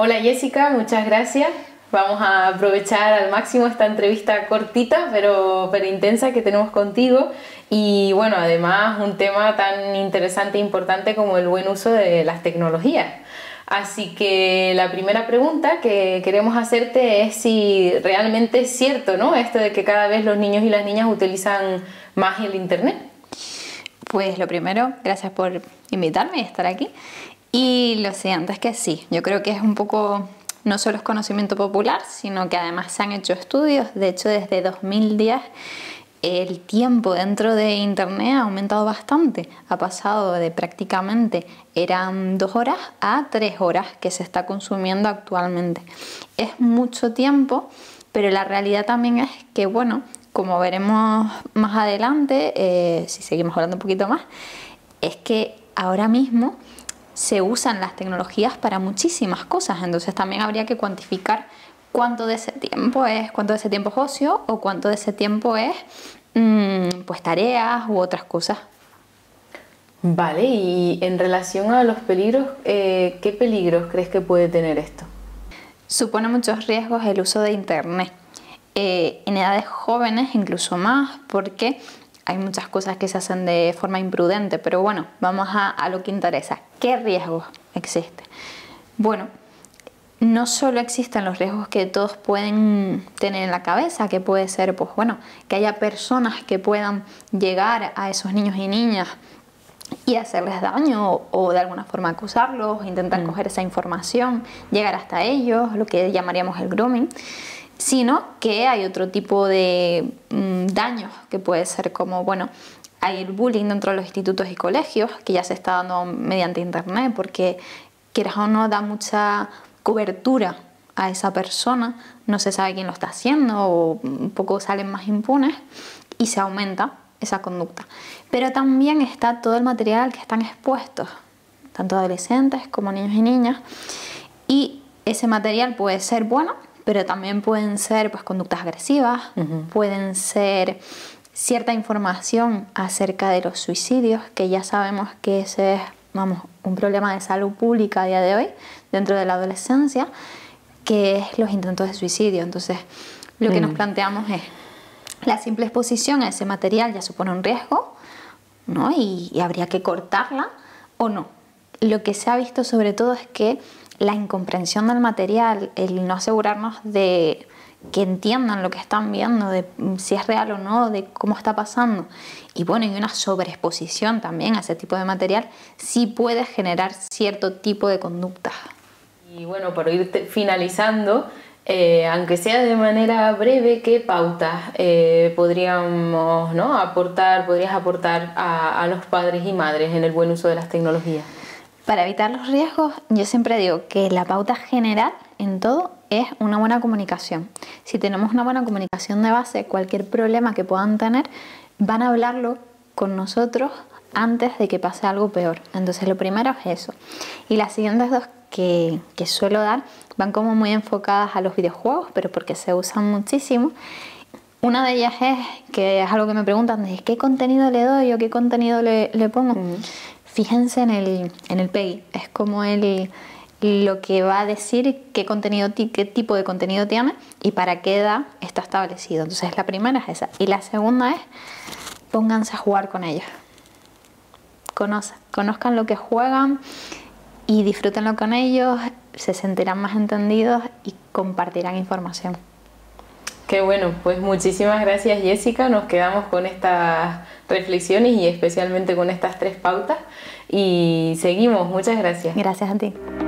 Hola Jessica, muchas gracias. Vamos a aprovechar al máximo esta entrevista cortita pero intensa que tenemos contigo y bueno, además un tema tan interesante e importante como el buen uso de las tecnologías. Así que la primera pregunta que queremos hacerte es si realmente es cierto, ¿no?, esto de que cada vez los niños y las niñas utilizan más el internet. Pues lo primero, gracias por invitarme y estar aquí. Y lo siguiente es que sí, yo creo que es un poco, no solo es conocimiento popular, sino que además se han hecho estudios. De hecho, desde 2010 el tiempo dentro de internet ha aumentado bastante. Ha pasado de prácticamente eran 2 horas a 3 horas que se está consumiendo actualmente. Es mucho tiempo, pero la realidad también es que, bueno, como veremos más adelante, si seguimos hablando un poquito más, es que ahora mismo se usan las tecnologías para muchísimas cosas. Entonces también habría que cuantificar cuánto de ese tiempo es ocio o cuánto de ese tiempo es pues tareas u otras cosas. Vale, y en relación a los peligros, ¿qué peligros crees que puede tener esto? Supone muchos riesgos el uso de internet. En edades jóvenes incluso más, porque hay muchas cosas que se hacen de forma imprudente, pero bueno, vamos a lo que interesa. ¿Qué riesgos existen? Bueno, no solo existen los riesgos que todos pueden tener en la cabeza, que puede ser, pues bueno, que haya personas que puedan llegar a esos niños y niñas y hacerles daño o de alguna forma acusarlos, intentar coger esa información, llegar hasta ellos, lo que llamaríamos el grooming, sino que hay otro tipo de daños que puede ser como, bueno, hay el bullying dentro de los institutos y colegios que ya se está dando mediante internet porque, quieras o no, da mucha cobertura a esa persona, no se sabe quién lo está haciendo o un poco salen más impunes y se aumenta esa conducta. Pero también está todo el material que están expuestos, tanto adolescentes como niños y niñas, y ese material puede ser bueno, pero también pueden ser pues conductas agresivas, pueden ser cierta información acerca de los suicidios, que ya sabemos que ese es, vamos, un problema de salud pública a día de hoy dentro de la adolescencia, que es los intentos de suicidio. Entonces, lo que nos planteamos es la simple exposición a ese material ya supone un riesgo, ¿no? Y habría que cortarla o no. Lo que se ha visto sobre todo es que la incomprensión del material, el no asegurarnos de que entiendan lo que están viendo, de si es real o no, de cómo está pasando, y bueno, y una sobreexposición también a ese tipo de material, sí puede generar cierto tipo de conducta. Y bueno, para ir finalizando, aunque sea de manera breve, ¿qué pautas podríamos, ¿no?, podrías aportar a los padres y madres en el buen uso de las tecnologías? Para evitar los riesgos, yo siempre digo que la pauta general en todo es una buena comunicación. Si tenemos una buena comunicación de base, cualquier problema que puedan tener, van a hablarlo con nosotros antes de que pase algo peor. Entonces lo primero es eso. Y las siguientes dos que suelo dar van como muy enfocadas a los videojuegos, pero porque se usan muchísimo. Una de ellas es, que es algo que me preguntan, de ¿qué contenido le doy o qué contenido le pongo? Fíjense en el PEGI, es como lo que va a decir qué tipo de contenido tiene y para qué edad está establecido. Entonces la primera es esa. Y la segunda es, pónganse a jugar con ellos. Conozcan lo que juegan y disfrútenlo con ellos, se sentirán más entendidos y compartirán información. Qué bueno, pues muchísimas gracias Jessica, nos quedamos con estas reflexiones y especialmente con estas 3 pautas y seguimos, muchas gracias. Gracias a ti.